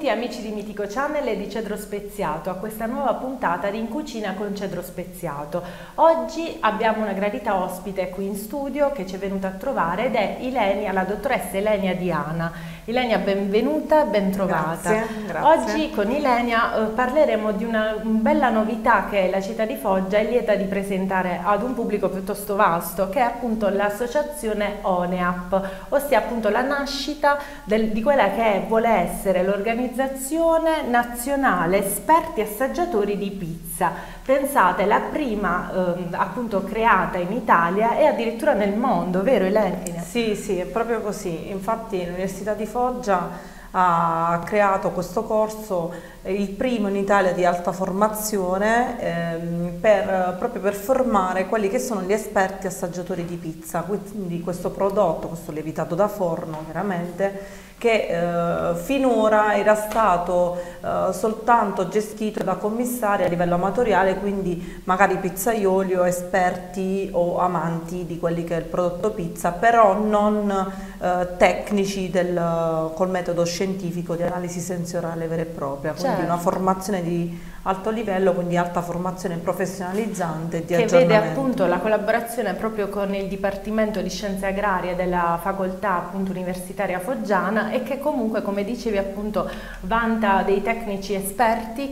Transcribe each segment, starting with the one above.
tutti amici di Mitico Channel e di Cedro Speziato a questa nuova puntata di In Cucina con Cedro Speziato. Oggi abbiamo una gradita ospite qui in studio che ci è venuta a trovare ed è Ilenia, la dottoressa Ilenia Diana. Ilenia, benvenuta, ben trovata. Grazie. Oggi con Ilenia parleremo di una bella novità che la città di Foggia è lieta di presentare ad un pubblico piuttosto vasto, che è appunto l'associazione ONEAP, ossia appunto la nascita di quella che vuole essere l'organizzazione nazionale esperti assaggiatori di pizza. Pensate, la prima appunto creata in Italia e addirittura nel mondo, vero Ilenia? Sì, è proprio così. Infatti l'Università di Foggia ha creato questo corso, il primo in Italia di alta formazione, proprio per formare quelli che sono gli esperti assaggiatori di pizza, quindi questo prodotto, questo lievitato da forno chiaramente, che finora era stato soltanto gestito da commissari a livello amatoriale, quindi magari pizzaioli o esperti o amanti di quelli che è il prodotto pizza, però non tecnici col metodo scientifico di analisi sensoriale vera e propria, quindi una formazione di alto livello, quindi alta formazione professionalizzante di aggiornamento. Che vede appunto la collaborazione proprio con il Dipartimento di Scienze Agrarie della Facoltà appunto Universitaria Foggiana e che comunque, come dicevi appunto, vanta dei tecnici esperti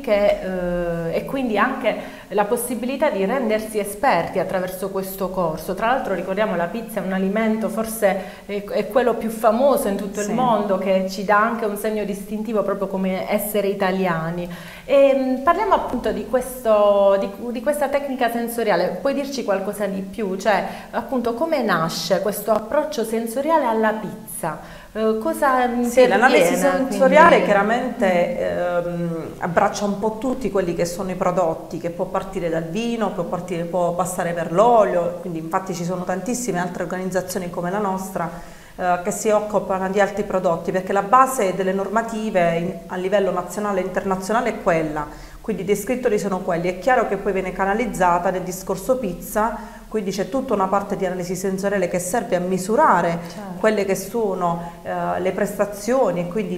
e quindi anche la possibilità di rendersi esperti attraverso questo corso. Tra l'altro ricordiamo, la pizza è un alimento, forse è quello più famoso in tutto il mondo, che ci dà anche un segno distintivo proprio come essere italiani. E parliamo appunto di questa tecnica sensoriale. Puoi dirci qualcosa di più? Cioè appunto come nasce questo approccio sensoriale alla pizza? L'analisi sensoriale chiaramente abbraccia un po' tutti quelli che sono i prodotti, che può partire dal vino, può passare per l'olio, quindi infatti ci sono tantissime altre organizzazioni come la nostra che si occupano di altri prodotti, perché la base delle normative a livello nazionale e internazionale è quella, quindi i descrittori sono quelli. È chiaro che poi viene canalizzata nel discorso pizza, quindi c'è tutta una parte di analisi sensoriale che serve a misurare quelle che sono le prestazioni e quindi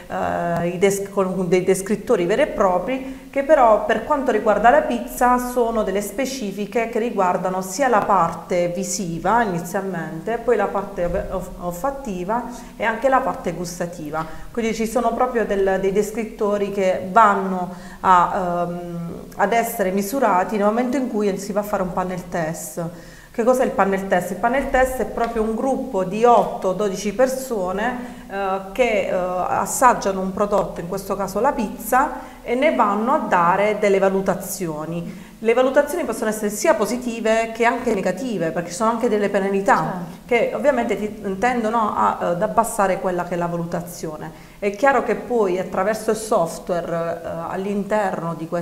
con dei descrittori veri e propri, che però per quanto riguarda la pizza sono delle specifiche che riguardano sia la parte visiva inizialmente, poi la parte olfattiva e anche la parte gustativa. Quindi ci sono proprio dei descrittori che vanno ad essere misurati nel momento in cui si va a fare un panel test. Che cos'è il panel test? Il panel test è proprio un gruppo di 8-12 persone che assaggiano un prodotto, in questo caso la pizza, e ne vanno a dare delle valutazioni. Le valutazioni possono essere sia positive che anche negative, perché ci sono anche delle penalità che ovviamente tendono ad abbassare quella che è la valutazione. È chiaro che poi attraverso il software all'interno di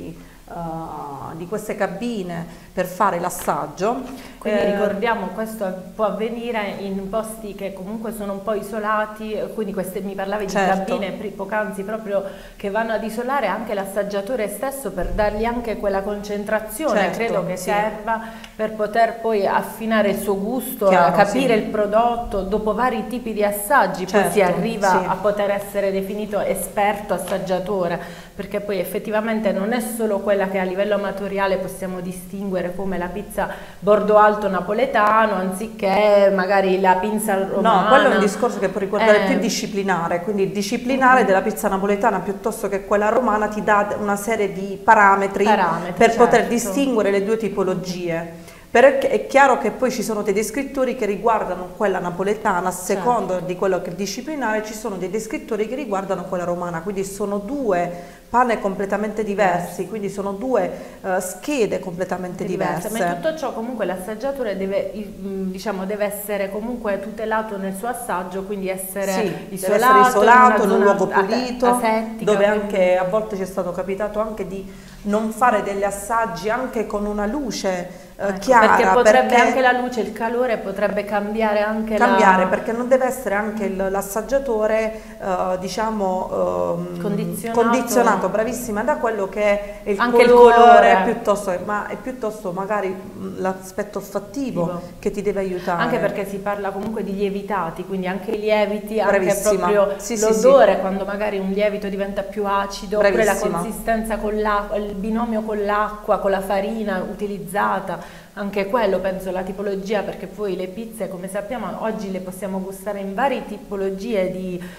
queste cabine per fare l'assaggio. Quindi ricordiamo, questo può avvenire in posti che comunque sono un po' isolati, quindi mi parlavi di cabine poc'anzi proprio che vanno ad isolare anche l'assaggiatore stesso per dargli anche quella concentrazione, credo che serva per poter poi affinare il suo gusto, capire il prodotto. Dopo vari tipi di assaggi poi si arriva a poter essere definito esperto assaggiatore, perché poi effettivamente non è solo quella che a livello amatoriale possiamo distinguere come la pizza bordo alto napoletano, anziché magari la pizza romana. No, quello è un discorso che può riguardare più disciplinare, quindi il disciplinare della pizza napoletana piuttosto che quella romana ti dà una serie di parametri per poter distinguere le due tipologie. Perché è chiaro che poi ci sono dei descrittori che riguardano quella napoletana, a seconda di quello che è disciplinare, ci sono dei descrittori che riguardano quella romana, quindi sono due pane completamente diversi, quindi sono due schede completamente diverse. Ma in tutto ciò comunque l'assaggiatore deve essere comunque tutelato nel suo assaggio, quindi essere isolato in un luogo pulito, asettica, dove anche a volte ci è stato capitato anche di non fare degli assaggi anche con una luce chiara, perché potrebbe anche la luce, il calore potrebbe cambiare anche perché non deve essere anche l'assaggiatore condizionato distaccato, bravissima, da quello che è il anche colore, ma è piuttosto magari l'aspetto olfattivo che ti deve aiutare. Anche perché si parla comunque di lievitati, quindi anche i lieviti, bravissima. Anche proprio sì, l'odore, sì. quando magari un lievito diventa più acido, bravissima. oppure la consistenza con l'acqua, il binomio con l'acqua, con la farina utilizzata. Anche quello penso la tipologia, perché poi le pizze, come sappiamo, oggi le possiamo gustare in varie tipologie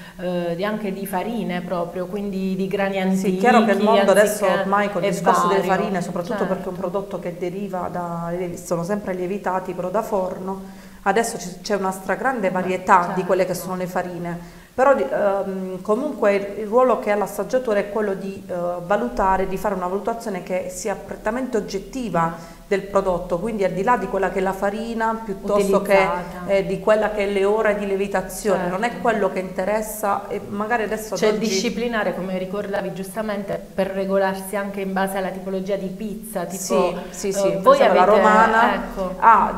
anche di farine proprio, quindi di grani antichi. Sì, chiaro che il mondo adesso ormai con il discorso delle farine, soprattutto certo. perché è un prodotto che deriva sono sempre lievitati però da forno, adesso c'è una stragrande varietà certo. di quelle che sono le farine. Però comunque il ruolo che ha l'assaggiatore è quello di valutare, di fare una valutazione che sia prettamente oggettiva del prodotto, quindi al di là di quella che è la farina piuttosto che di quella che è le ore di lievitazione, certo. Non è quello che interessa, e magari adesso c'è il disciplinare, come ricordavi giustamente, per regolarsi anche in base alla tipologia di pizza, tipo sì, voi avete, la romana ecco. ha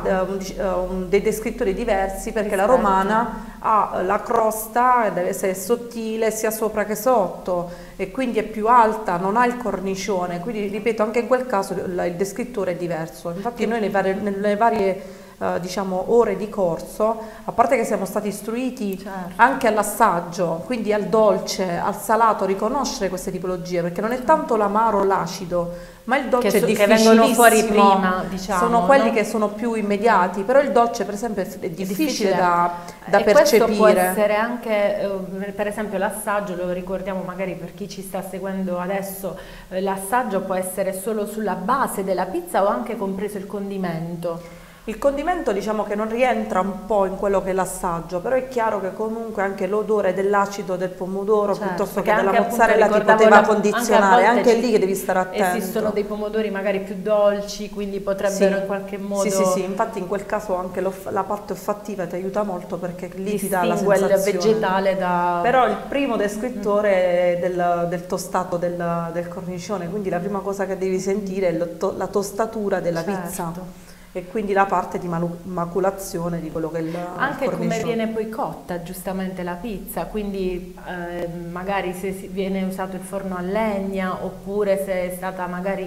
dei descrittori diversi, perché la romana ha la crosta, deve essere sottile sia sopra che sotto, e quindi è più alta, non ha il cornicione, quindi ripeto, anche in quel caso il descrittore è diverso. Infatti noi nelle varie diciamo ore di corso, a parte che siamo stati istruiti certo. anche all'assaggio, quindi al dolce, al salato, riconoscere queste tipologie, perché non è tanto l'amaro o l'acido, ma il dolce è difficilissimo, che vengono fuori prima, diciamo, sono quelli che sono più immediati, però il dolce per esempio è difficile da percepire. Questo può essere anche, per esempio l'assaggio, lo ricordiamo magari per chi ci sta seguendo adesso, l'assaggio può essere solo sulla base della pizza o anche compreso il condimento. Il condimento diciamo che non rientra un po' in quello che è l'assaggio, però è chiaro che comunque anche l'odore dell'acido del pomodoro certo, piuttosto che della mozzarella ti poteva condizionare, anche lì che devi stare attento. Esistono dei pomodori magari più dolci, quindi potrebbero in qualche modo... Sì, infatti in quel caso anche la parte olfattiva ti aiuta molto, perché lì ti dà la sensazione. Il vegetale da... Però il primo descrittore è del tostato del cornicione, quindi la prima cosa che devi sentire è la tostatura della pizza. E quindi la parte di maculazione di quello che è il anche cornicione. Come viene poi cotta giustamente la pizza, quindi magari se viene usato il forno a legna, oppure se è stata magari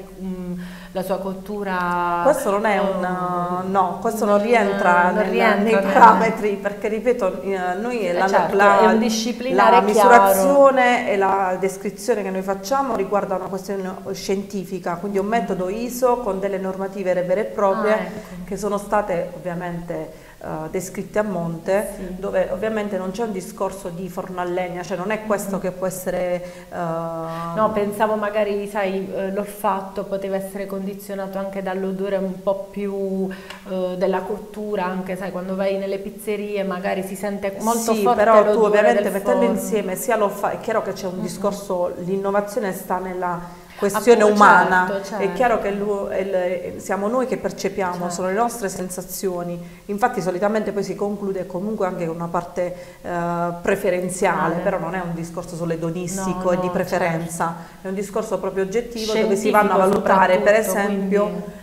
la sua cottura... Questo non è no, questo non rientra nei parametri, perché ripeto, noi è un disciplinare la misurazione e la descrizione che noi facciamo riguarda una questione scientifica, quindi un metodo ISO con delle normative vere e proprie che sono state ovviamente descritte a monte, dove ovviamente non c'è un discorso di forno a legna, cioè non è questo che può essere... No, pensavo magari, sai, l'olfatto poteva essere condizionato anche dall'odore un po' più della cottura, anche sai, quando vai nelle pizzerie magari si sente molto forte però l'odore tu ovviamente del mettendo forno. insieme sia l'olfatto, è chiaro che c'è un discorso, l'innovazione sta nella questione umana, certo. È chiaro che siamo noi che percepiamo, certo. Sono le nostre sensazioni, infatti solitamente poi si conclude comunque anche con una parte preferenziale, però non è un discorso solo edonistico e di preferenza, certo. È un discorso proprio oggettivo, scientifico, dove si vanno a valutare per esempio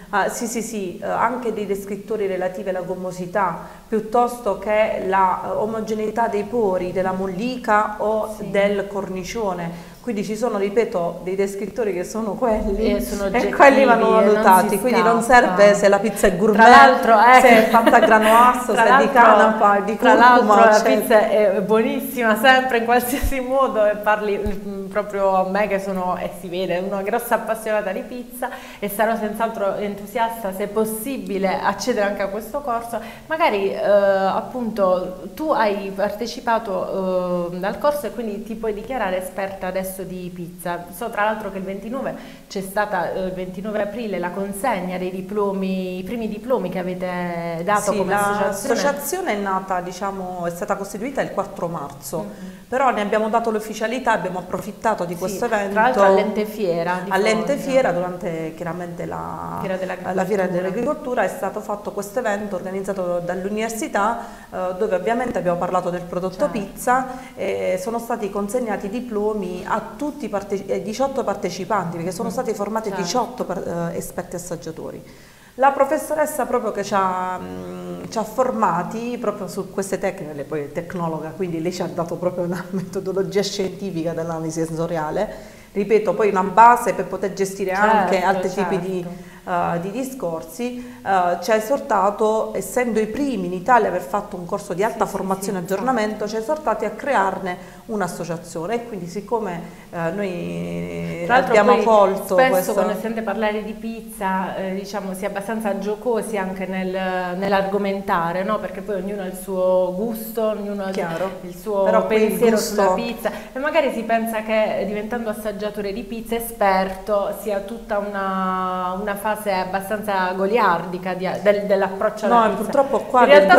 anche dei descrittori relativi alla gommosità piuttosto che la omogeneità dei pori, della mollica o del cornicione. Quindi ci sono, ripeto, dei descrittori che sono quelli e quelli vanno valutati, quindi non serve se la pizza è gourmet, se è fatta a granoasso, se è di canapa, di curcuma. Tra l'altro la pizza è buonissima sempre in qualsiasi modo, e parli proprio a me che sono, e si vede, una grossa appassionata di pizza, e sarò senz'altro entusiasta, se possibile, accedere anche a questo corso. Magari appunto tu hai partecipato al corso e quindi ti puoi dichiarare esperta adesso di pizza. So tra l'altro che il 29 c'è stata il 29 aprile la consegna dei diplomi, i primi diplomi che avete dato come associazione. L'associazione è nata, diciamo, è stata costituita il 4 marzo, però ne abbiamo dato l'ufficialità, abbiamo approfittato di questo evento. Tra l'altro all'Ente Fiera. All'Ente Fiera, durante chiaramente la Fiera dell'Agricoltura, è stato fatto questo evento organizzato dall'università, dove ovviamente abbiamo parlato del prodotto pizza, e sono stati consegnati diplomi a tutti i 18 partecipanti, perché sono stati formati 18 esperti assaggiatori. La professoressa proprio che ci ha formati proprio su queste tecniche, lei poi è tecnologa, quindi lei ci ha dato proprio una metodologia scientifica dell'analisi sensoriale, ripeto, poi una base per poter gestire anche altri certo. tipi di discorsi, ci ha esortato, essendo i primi in Italia a aver fatto un corso di alta formazione e aggiornamento, ci ha esortati a crearne un'associazione, e quindi siccome noi abbiamo colto spesso questo... quando si sente parlare di pizza diciamo si è abbastanza giocosi anche nell'argomentare, no? Perché poi ognuno ha il suo gusto, ognuno ha il suo pensiero sulla pizza, e magari si pensa che diventando assaggiatore di pizza esperto sia tutta una fase abbastanza goliardica dell'approccio alla pizza. Purtroppo qua in realtà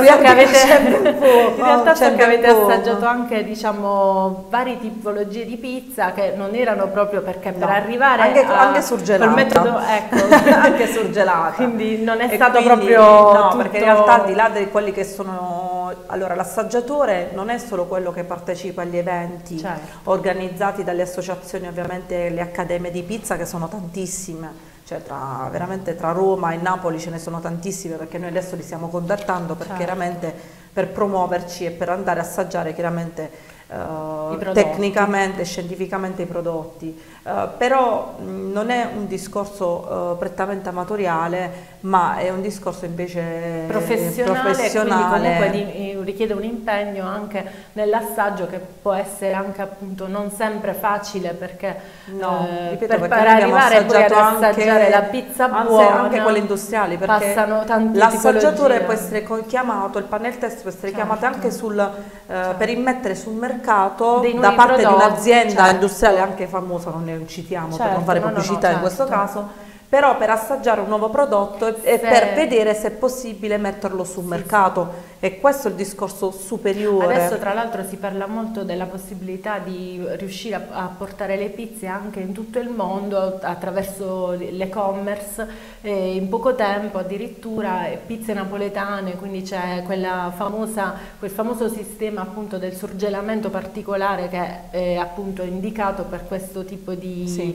so che avete assaggiato anche, diciamo, varie tipologie di pizza che non erano proprio perché per arrivare anche surgelata, col metodo, ecco, anche surgelata, quindi non è stato proprio no, tutto... perché in realtà al di là di quelli che sono, allora l'assaggiatore non è solo quello che partecipa agli eventi organizzati dalle associazioni, ovviamente le accademie di pizza, che sono tantissime, cioè veramente tra Roma e Napoli ce ne sono tantissime, perché noi adesso li stiamo contattando per chiaramente per promuoverci e per andare a assaggiare chiaramente tecnicamente e scientificamente i prodotti, però non è un discorso prettamente amatoriale, ma è un discorso invece professionale. Quindi comunque richiede un impegno anche nell'assaggio, che può essere anche appunto non sempre facile, perché ripeto, per arrivare poi ad assaggiare la pizza buona, anche quelle industriali, perché passano tante l'assaggiatore può essere chiamato, il panel test può essere chiamato anche per immettere sul mercato da parte di un'azienda industriale anche famosa, non ne citiamo per non fare pubblicità in questo caso, però per assaggiare un nuovo prodotto e per vedere se è possibile metterlo sul mercato, e questo è il discorso superiore. Adesso tra l'altro si parla molto della possibilità di riuscire a portare le pizze anche in tutto il mondo attraverso l'e-commerce, in poco tempo addirittura pizze napoletane, quindi c'è quel famoso sistema appunto del surgelamento particolare che è appunto indicato per questo tipo di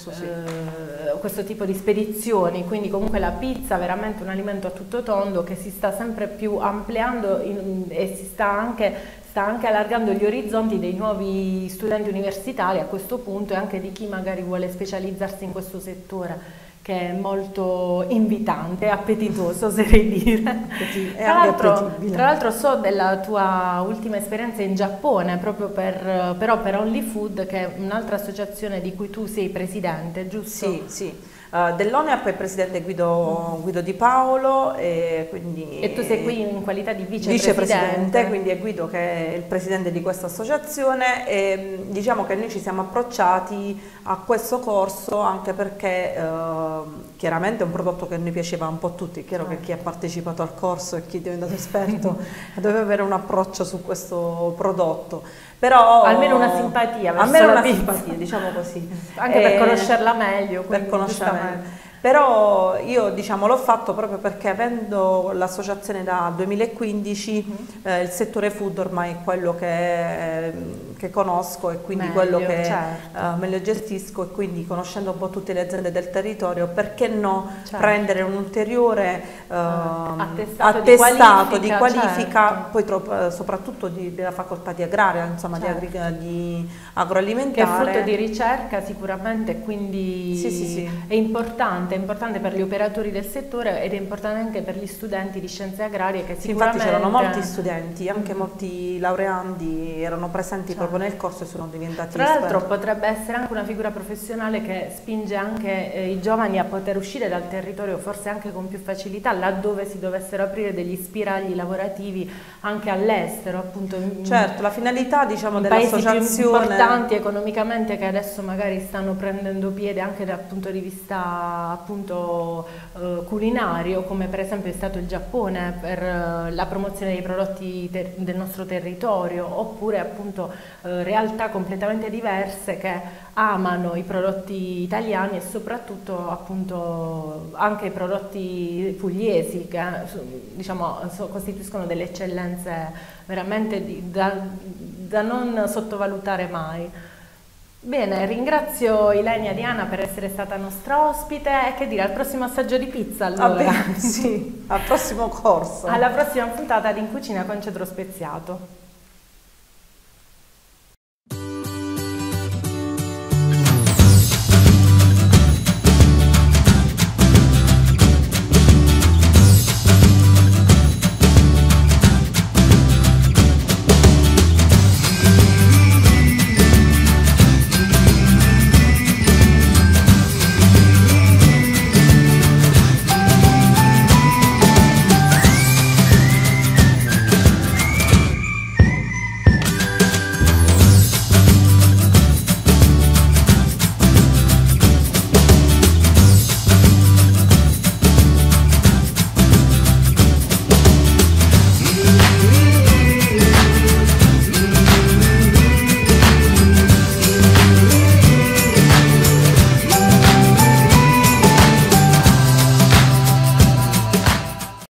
spedizioni, quindi comunque la pizza è veramente un alimento a tutto tondo che si sta sempre più ampliando e si sta anche allargando gli orizzonti dei nuovi studenti universitari a questo punto, e anche di chi magari vuole specializzarsi in questo settore, che è molto invitante, appetitoso, oserei dire. Tra l'altro so della tua ultima esperienza in Giappone, proprio però per Only Food, che è un'altra associazione di cui tu sei presidente, giusto? Sì. Dell'ONEAP è presidente Guido Di Paolo, e tu sei qui in qualità di vicepresidente, quindi è Guido che è il presidente di questa associazione, e diciamo che noi ci siamo approcciati a questo corso anche perché chiaramente è un prodotto che a noi piaceva un po' tutti. È chiaro che chi ha partecipato al corso e chi è diventato esperto doveva avere un approccio su questo prodotto, però almeno una simpatia diciamo così, anche per conoscerla meglio, però io diciamo l'ho fatto proprio perché, avendo l'associazione da 2015, il settore food ormai è quello che conosco, e quindi quello che meglio gestisco, e quindi conoscendo un po' tutte le aziende del territorio, perché no prendere un ulteriore attestato di qualifica, poi soprattutto della facoltà di agraria, insomma di agroalimentare, che è frutto di ricerca sicuramente, quindi è importante per gli operatori del settore, ed è importante anche per gli studenti di scienze agrarie, che sicuramente... Infatti c'erano molti studenti, anche molti laureandi erano presenti proprio nel corso e sono diventati Tra l'altro potrebbe essere anche una figura professionale che spinge anche i giovani a poter uscire dal territorio, forse anche con più facilità, laddove si dovessero aprire degli spiragli lavorativi anche all'estero, appunto. Certo, la finalità, diciamo, dell'associazione, paesi più importanti economicamente, che adesso magari stanno prendendo piede anche dal punto di vista appunto culinario, come per esempio è stato il Giappone per la promozione dei prodotti del nostro territorio, oppure appunto realtà completamente diverse che amano i prodotti italiani, e soprattutto appunto anche i prodotti pugliesi, che diciamo costituiscono delle eccellenze veramente da non sottovalutare mai. Bene, ringrazio Ilenia Diana per essere stata nostra ospite, e che dire, al prossimo assaggio di pizza allora. Sì, al prossimo corso. Alla prossima puntata di In Cucina con Cedro Speziato.